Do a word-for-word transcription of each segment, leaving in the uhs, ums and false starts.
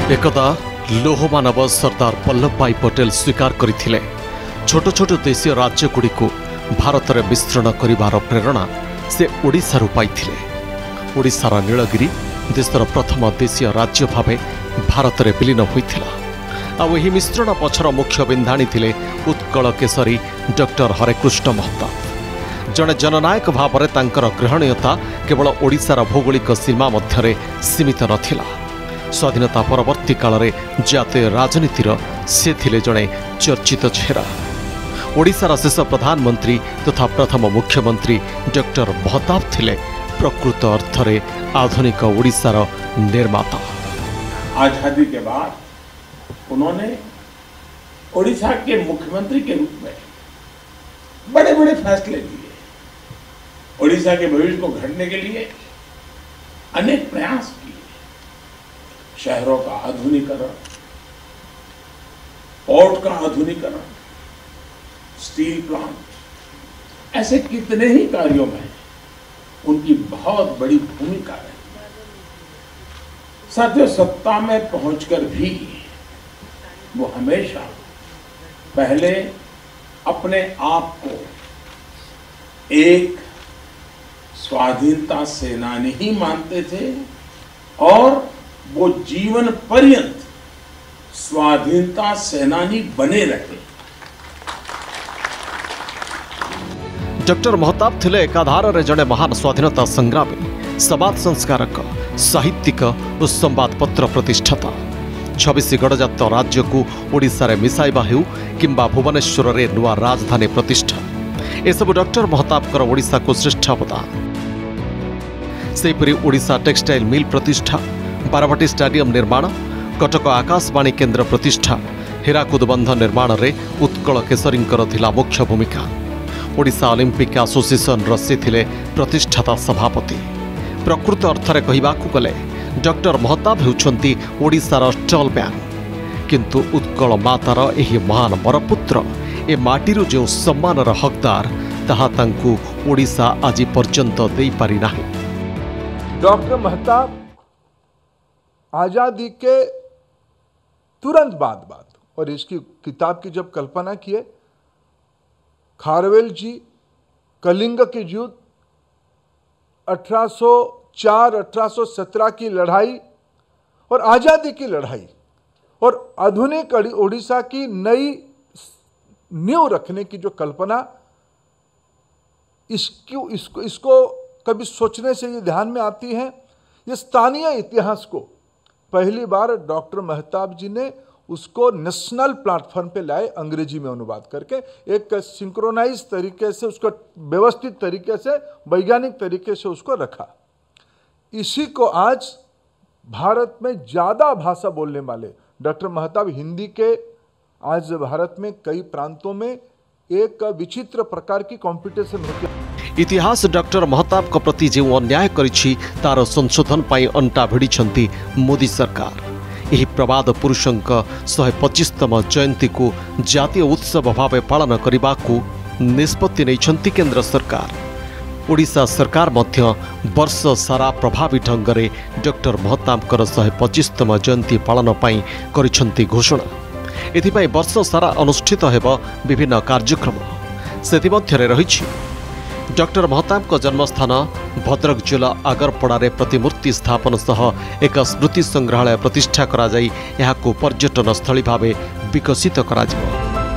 एकदा लोहमानव सरदार वल्लभ भाई पटेल स्वीकार करथिले छोट छोट देशीय राज्यगुड़ी को भारत में विस्तृण करिवार प्रेरणा से ओडिशारू पाइथिले। ओडिशार नीलगिरी देशर प्रथम देशीय राज्य भावे भारत में विलीन होइथिला। आउ एही मिश्रण पछर मुख्य बिंधाणी थिले उत्कल केसरी डॉक्टर हरेकृष्ण महताब। जड़े जननायक भाव में तांकर ग्रहणीयता केवल ओडिशार भौगोलिक सीमा मध्यरे सीमित नथिला। स्वाधीनता परवर्ती काल में जातीय राजनीतिर से थिले जड़े चर्चित चेहरा। ओडिशार शेष प्रधानमंत्री तथा प्रथम मुख्यमंत्री डॉक्टर महताब थिले प्रकृत अर्थरे आधुनिक ओडिशार निर्माता। आजादी के बाद उन्होंने ओडिशा के मुख्यमंत्री के रूप में बड़े बड़े फैसले लिए। ओडिशा के भविष्य को गढ़ने के लिए अनेक प्रयास किए। शहरों का आधुनिकीकरण, पोर्ट का आधुनिकीकरण, स्टील प्लांट, ऐसे कितने ही कार्यों में उनकी बहुत बड़ी भूमिका है। साथियों, सत्ता में पहुंचकर भी वो हमेशा पहले अपने आप को एक स्वाधीनता सेनानी ही मानते थे और वो जीवन पर्यंत स्वाधीनता सेनानी बने रहे। डॉक्टर महताब थिले एकाधार रे जड़े महान स्वाधीनता संग्रामी, समाज संस्कारक, साहित्यिक और संवादपत्र प्रतिष्ठाता। छब्बीस गणजात राज्य को ओडिशा रे मिसाइबा हेउ किंबा भुवनेश्वर रे नुआ राजधानी प्रतिष्ठा, एसबु डॉक्टर महताब कर ओडिशा को श्रेष्ठ अवदान। सेपरी ओडिशा टेक्सटाइल मिल प्रतिष्ठा, बारवाटी स्टाडियम निर्माण, कटक आकाशवाणी केन्द्र प्रतिष्ठा, हीराकुद बंध निर्माण रे उत्कल केसरींकर थिला मुख्य भूमिका। ओडिशा ओलंपिक एसोसिएशन रसे थिले प्रतिष्ठाता सभापति। प्रकृत अर्थरे कहिबाकु गले डॉक्टर महताब हेउछंती ओडिशार स्टल मैन, किंतु उत्कल मातार एही महान बरपुत्र ए माटीरू जो सम्मानर हकदार ताहा तांकु ओडिशा आजि पर्यंत देई पारि नाही। डॉक्टर महताब आज़ादी के तुरंत बाद बात और इसकी किताब की जब कल्पना किए, खारवेल जी कलिंग के युद्ध, अठारह सौ चार अठारह सौ सत्रह की लड़ाई और आज़ादी की लड़ाई और आधुनिक ओडिशा की नई नींव रखने की जो कल्पना, इसको इसको इसको कभी सोचने से ये ध्यान में आती है। ये स्थानीय इतिहास को पहली बार डॉक्टर महताब जी ने उसको नेशनल प्लेटफॉर्म पे लाए, अंग्रेजी में अनुवाद करके एक सिंक्रोनाइज तरीके से उसको व्यवस्थित तरीके से वैज्ञानिक तरीके से उसको रखा। इसी को आज भारत में ज़्यादा भाषा बोलने वाले डॉक्टर महताब, हिंदी के आज भारत में कई प्रांतों में एक विचित्र प्रकार की कंपटीशन होती है। इतिहास डॉक्टर महताब को प्रति जो अन्याय करिछि तार संशोधन पाई अंटा भिड़ी मोदी सरकार। यही प्रवाद पुरुषंक शहे पच्चीसतम जयंती को जातीय उत्सव भाव पालन करने को निष्पत्ति नहीं केंद्र सरकार। ओडिशा सरकार मध्य वर्ष सारा प्रभावी ढंग से डॉक्टर महताब शहे पच्चीसतम जयंती पालन पाई करिछंती घोषणा। एथिपाई वर्ष सारा अनुष्ठित हेब विभिन्न कार्यक्रम। सेतिमध्यरे रहिछि डॉक्टर महताब को जन्मस्थान भद्रक जिला आगरपड़ा रे प्रतिमूर्ति स्थापन सह एक स्मृति संग्रहालय प्रतिष्ठा करा जाई यहाको पर्यटन स्थली भावे विकसित करा जिवो।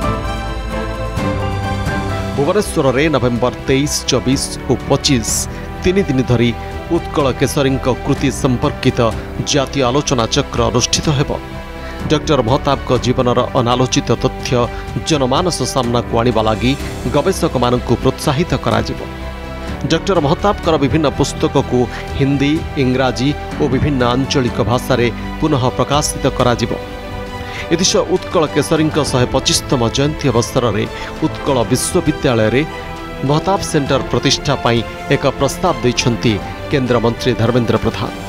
भुवनेश्वर रे नवेम्बर तेईस, चौबीस और पच्चीस तीन दिन धरी उत्कल केसरी कृति संपर्कित जातीय आलोचना चक्र अनुष्ठित हेब। डॉक्टर महताब को जीवनर अनालोचित तथ्य जनमानस सामना को आनिबा लागि गवेषक मानकु प्रोत्साहित करा जिवो। डॉक्टर महताब कर विभिन्न पुस्तक को हिंदी, इंग्राजी और विभिन्न आंचलिक भाषा रे पुनः प्रकाशित करा जिवो। एदिश उत्कल केसरी शहे पच्चीसतम जयंती अवसर में उत्कल विश्वविद्यालय रे महताब सेंटर प्रतिष्ठा पाई एक प्रस्ताव दैछंती केंद्र मंत्री धर्मेंद्र प्रधान।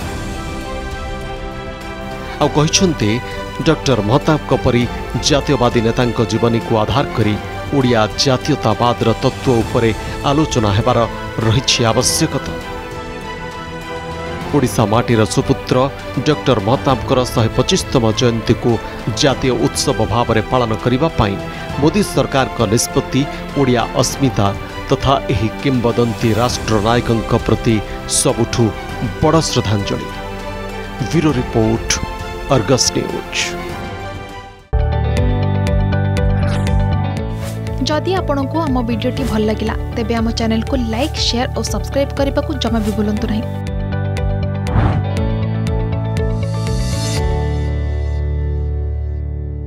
आ कहिछंती डॉक्टर महताब को परी जातीयवादी नेता जीवनी को आधार करी ओडिया जातीयतावाद तत्व उपरे आलोचना हेबार रहिछि आवश्यकता। ओडिशा माटीर सुपुत्र डॉक्टर महताबकर शहे पचिशतम जयंती को जातीय उत्सव भाव में पालन करने मोदी सरकार का निष्पत्ति ओडिया अस्मिता तथा एही किंवदंती राष्ट्र नायकों प्रति सबुठु बड़ श्रद्धांजलि। Bureau report, Argus news. जदि आपंक आम भिडी भल लगा तेब आम चैनल को लाइक, शेयर और सब्सक्राइब करने को जमा भी भूलु नहीं।